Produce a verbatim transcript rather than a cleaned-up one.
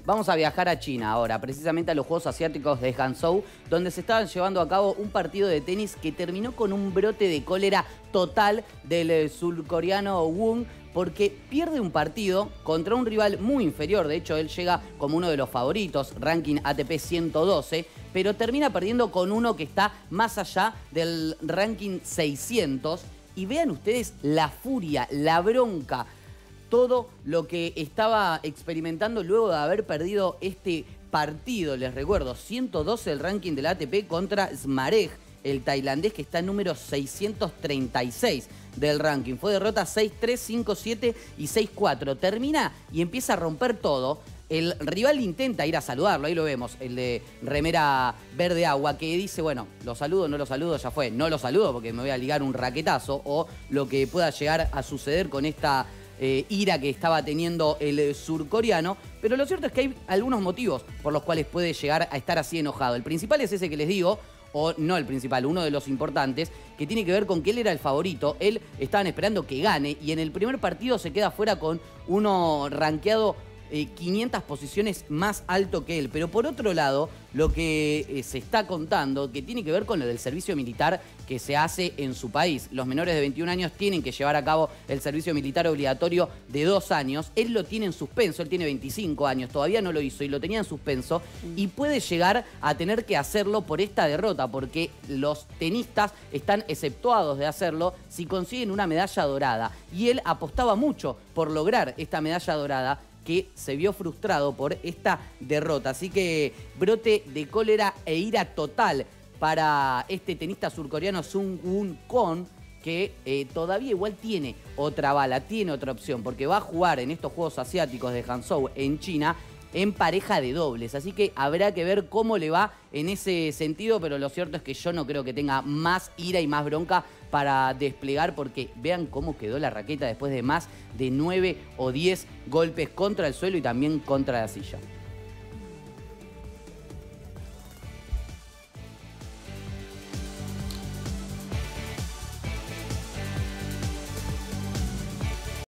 Vamos a viajar a China ahora, precisamente a los Juegos Asiáticos de Hangzhou, donde se estaban llevando a cabo un partido de tenis que terminó con un brote de cólera total del eh, surcoreano Woong, porque pierde un partido contra un rival muy inferior. De hecho, él llega como uno de los favoritos, ranking A T P ciento doce, pero termina perdiendo con uno que está más allá del ranking seiscientos. Y vean ustedes la furia, la bronca, todo lo que estaba experimentando luego de haber perdido este partido. Les recuerdo, ciento doce el ranking del A T P contra Smareg, el tailandés que está en número seiscientos treinta y seis del ranking. Fue derrota seis tres, cinco siete y seis cuatro. Termina y empieza a romper todo. El rival intenta ir a saludarlo, ahí lo vemos, el de remera verde agua, que dice, bueno, lo saludo, no lo saludo, ya fue. No lo saludo porque me voy a ligar un raquetazo, o lo que pueda llegar a suceder con esta eh, ira que estaba teniendo el surcoreano. Pero lo cierto es que hay algunos motivos por los cuales puede llegar a estar así enojado. El principal es ese que les digo, o no el principal, uno de los importantes, que tiene que ver con que él era el favorito. Él estaban esperando que gane y en el primer partido se queda fuera con uno rankeado eh, quinientas posiciones más alto que él. Pero por otro lado, lo que eh, se está contando, que tiene que ver con lo del servicio militar que se hace en su país. Los menores de veintiún años tienen que llevar a cabo el servicio militar obligatorio de dos años. Él lo tiene en suspenso, él tiene veinticinco años, todavía no lo hizo y lo tenía en suspenso. Y puede llegar a tener que hacerlo por esta derrota, porque los tenistas están exceptuados de hacerlo si consiguen una medalla dorada. Y él apostaba mucho por lograr esta medalla dorada, que se vio frustrado por esta derrota. Así que brote de cólera e ira total para este tenista surcoreano Sung Woo Kwon, que eh, todavía igual tiene otra bala, tiene otra opción, porque va a jugar en estos Juegos Asiáticos de Hangzhou en China en pareja de dobles. Así que habrá que ver cómo le va en ese sentido, pero lo cierto es que yo no creo que tenga más ira y más bronca para desplegar, porque vean cómo quedó la raqueta después de más de nueve o diez golpes contra el suelo y también contra la silla.